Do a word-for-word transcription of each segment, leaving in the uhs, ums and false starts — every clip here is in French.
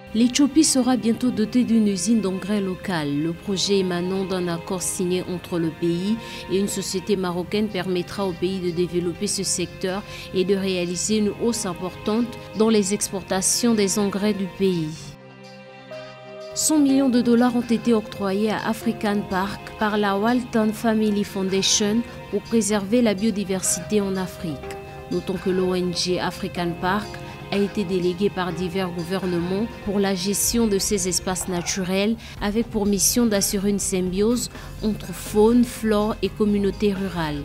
L'Éthiopie sera bientôt dotée d'une usine d'engrais locale. Le projet émanant d'un accord signé entre le pays et une société marocaine permettra au pays de développer ce secteur et de réaliser une hausse importante dans les exportations des engrais du pays. cent millions de dollars ont été octroyés à African Park par la Walton Family Foundation pour préserver la biodiversité en Afrique. Notons que l'O N G African Park a été délégué par divers gouvernements pour la gestion de ces espaces naturels avec pour mission d'assurer une symbiose entre faune, flore et communautés rurales.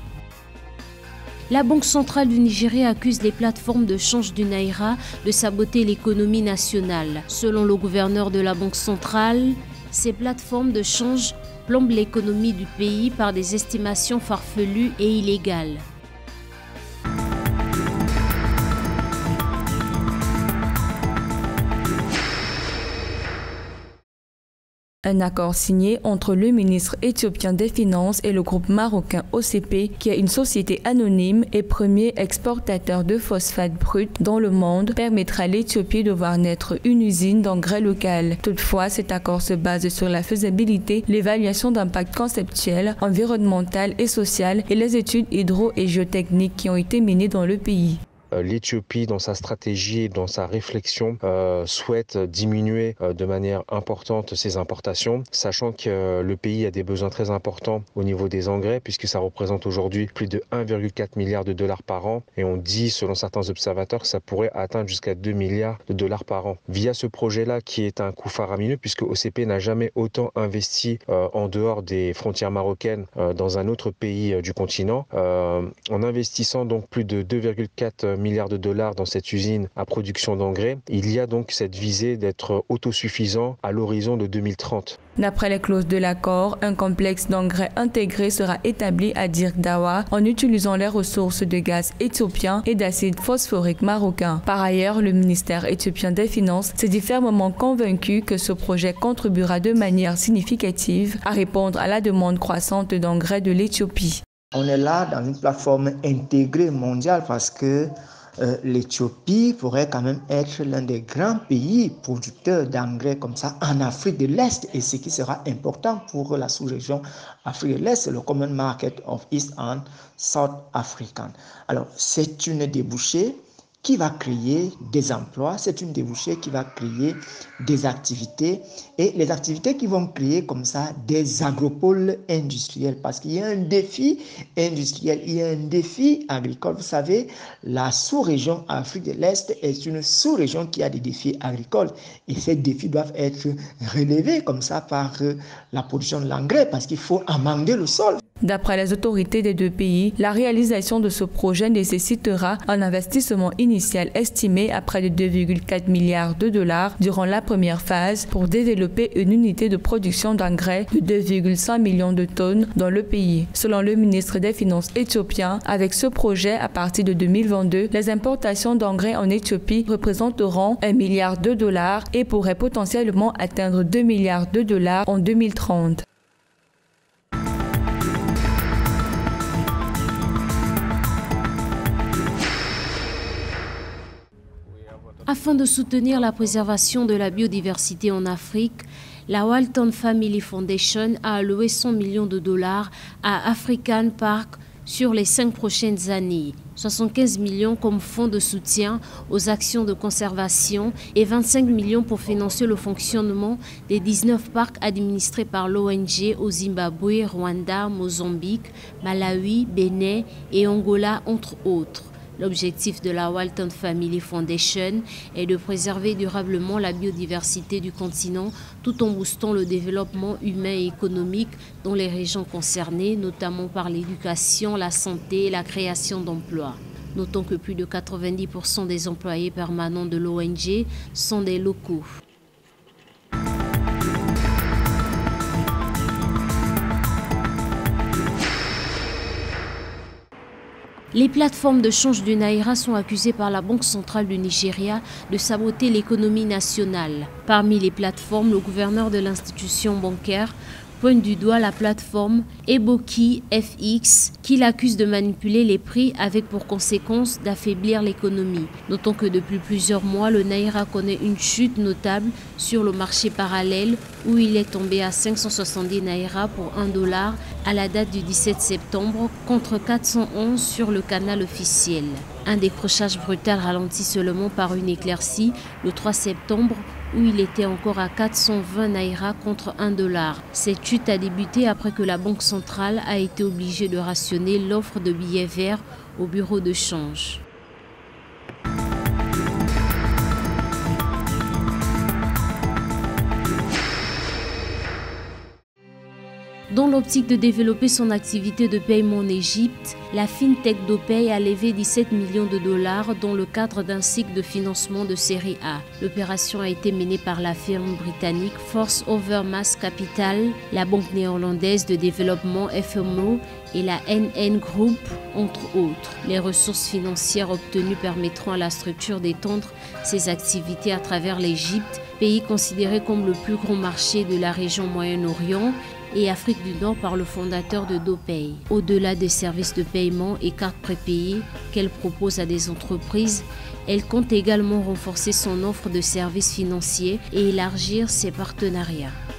La Banque centrale du Nigeria accuse les plateformes de change du Naira de saboter l'économie nationale. Selon le gouverneur de la Banque centrale, ces plateformes de change plombent l'économie du pays par des estimations farfelues et illégales. Un accord signé entre le ministre éthiopien des Finances et le groupe marocain O C P, qui est une société anonyme et premier exportateur de phosphate brut dans le monde, permettra à l'Éthiopie de voir naître une usine d'engrais local. Toutefois, cet accord se base sur la faisabilité, l'évaluation d'impact conceptuel, environnemental et social et les études hydro- et géotechniques qui ont été menées dans le pays. L'Éthiopie, dans sa stratégie, dans sa réflexion, euh, souhaite diminuer euh, de manière importante ses importations, sachant que euh, le pays a des besoins très importants au niveau des engrais, puisque ça représente aujourd'hui plus de un virgule quatre milliard de dollars par an, et on dit, selon certains observateurs, que ça pourrait atteindre jusqu'à deux milliards de dollars par an. Via ce projet-là, qui est un coût faramineux, puisque O C P n'a jamais autant investi euh, en dehors des frontières marocaines euh, dans un autre pays euh, du continent, euh, en investissant donc plus de deux virgule quatre milliards de dollars dans cette usine à production d'engrais. Il y a donc cette visée d'être autosuffisant à l'horizon de deux mille trente. D'après les clauses de l'accord, un complexe d'engrais intégré sera établi à Dirk Dawa en utilisant les ressources de gaz éthiopiens et d'acide phosphorique marocain. Par ailleurs, le ministère éthiopien des Finances s'est dit fermement convaincu que ce projet contribuera de manière significative à répondre à la demande croissante d'engrais de l'Éthiopie. On est là dans une plateforme intégrée mondiale parce que euh, l'Éthiopie pourrait quand même être l'un des grands pays producteurs d'engrais comme ça en Afrique de l'Est, et ce qui sera important pour la sous-région Afrique de l'Est, le Common Market of East and South African. Alors, c'est une débouchée qui va créer des emplois, c'est une débouchée qui va créer des activités, et les activités qui vont créer comme ça des agropoles industriels, parce qu'il y a un défi industriel, il y a un défi agricole. Vous savez, la sous-région Afrique de l'Est est une sous-région qui a des défis agricoles, et ces défis doivent être relevés comme ça par la production de l'engrais, parce qu'il faut amender le sol. D'après les autorités des deux pays, la réalisation de ce projet nécessitera un investissement initial estimé à près de deux virgule quatre milliards de dollars durant la première phase pour développer une unité de production d'engrais de deux virgule cinq millions de tonnes dans le pays. Selon le ministre des Finances éthiopien, avec ce projet, à partir de deux mille vingt-deux, les importations d'engrais en Éthiopie représenteront un milliard de dollars et pourraient potentiellement atteindre deux milliards de dollars en deux mille trente. Afin de soutenir la préservation de la biodiversité en Afrique, la Walton Family Foundation a alloué cent millions de dollars à African Park sur les cinq prochaines années. soixante-quinze millions comme fonds de soutien aux actions de conservation et vingt-cinq millions pour financer le fonctionnement des dix-neuf parcs administrés par l'O N G au Zimbabwe, Rwanda, Mozambique, Malawi, Bénin et Angola, entre autres. L'objectif de la Walton Family Foundation est de préserver durablement la biodiversité du continent tout en boostant le développement humain et économique dans les régions concernées, notamment par l'éducation, la santé et la création d'emplois. Notons que plus de quatre-vingt-dix pour cent des employés permanents de l'O N G sont des locaux. Les plateformes de change du Naira sont accusées par la Banque centrale du Nigeria de saboter l'économie nationale. Parmi les plateformes, le gouverneur de l'institution bancaire pointe du doigt la plateforme Eboki F X qui l'accuse de manipuler les prix avec pour conséquence d'affaiblir l'économie. Notons que depuis plusieurs mois, le Naira connaît une chute notable sur le marché parallèle où il est tombé à cinq cent soixante-dix Naira pour un dollar à la date du dix-sept septembre contre quatre cent onze sur le canal officiel. Un décrochage brutal ralenti seulement par une éclaircie le trois septembre où il était encore à quatre cent vingt Naira contre un dollar. Cette chute a débuté après que la Banque centrale a été obligée de rationner l'offre de billets verts au bureau de change. Dans l'optique de développer son activité de paiement en Égypte, la fintech DoPay a levé dix-sept millions de dollars dans le cadre d'un cycle de financement de série A. L'opération a été menée par la firme britannique Force Over Mass Capital, la banque néerlandaise de développement F M O et la N N Group, entre autres. Les ressources financières obtenues permettront à la structure d'étendre ses activités à travers l'Égypte, pays considéré comme le plus gros marché de la région Moyen-Orient et Afrique du Nord par le fondateur de DoPay. Au-delà des services de paiement et cartes prépayées qu'elle propose à des entreprises, elle compte également renforcer son offre de services financiers et élargir ses partenariats.